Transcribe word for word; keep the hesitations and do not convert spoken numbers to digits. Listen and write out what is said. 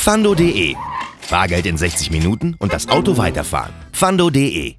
Fando punkt de. Bargeld in sechzig Minuten und das Auto weiterfahren. Fando punkt de